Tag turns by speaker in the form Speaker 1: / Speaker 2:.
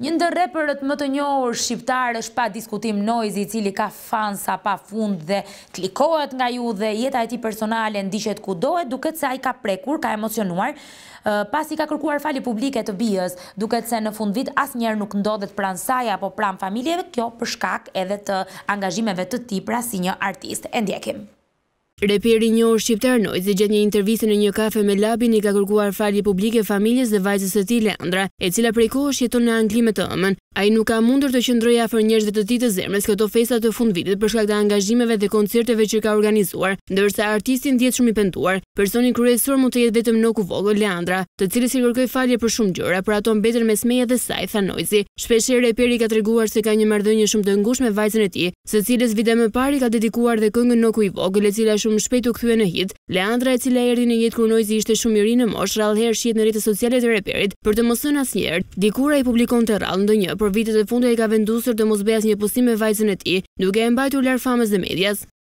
Speaker 1: Një ndër reperët më të njohur shqiptar është pa diskutim Noizi, i cili ka fansa pafund dhe klikohet nga ju dhe jeta e tij personale ndiqet kudo, duket se ai ka prekur, ka emocionuar, pasi ka kërkuar falje publike të bijës, duket se në fundvit asnjëherë nuk ndodhet pranë saj apo pranë familjeve, kjo për shkak edhe të angazhimeve të tij pra si një artist. E ndjekim.
Speaker 2: Reperi i njohur shqiptar Noizi gjatë një interviste në një kafe me Labin i ka kërkuar falje publike familjes dhe vajzës së tij Leandra, e cila prej kohësh jeton në Angli me të ëmën. Ai nuk ka mundur të qëndrojë afër njerëzve të tij të zemrës këto festa të fundvitit për shkak të angazhimeve dhe koncerteve që ka organizuar, ndërsa artisti ndihet shumë i pentuar. Personi kryesor mund të jetë vetëm noku vogël Leandra, të cilës i kërkoi falje për shumë gjëra, por ato mbeten mes meje dhe saj, tha Noizi. Shpeshherë reperi ka treguar se ka një marrëdhënie shumë të ngushtë me vajzën e tij, së cilës vite më parë ka dedikuar dhe këngën Noku i vogël, e cila shumë shpejt u kthye në hit. Leandra, e cila erdhi në jetë kur Noizi ishte shumë i ri në moshë, rrallëherë shihet në rrjetet sociale të reperit për të mos thënë asnjëherë. Dikur ai publikonte rrallë ndonjë, por vitet e fundit ai ka vendosur të mos bëj asnjë postim me vajzën e tij, duke e mbajtur larg famës dhe medias.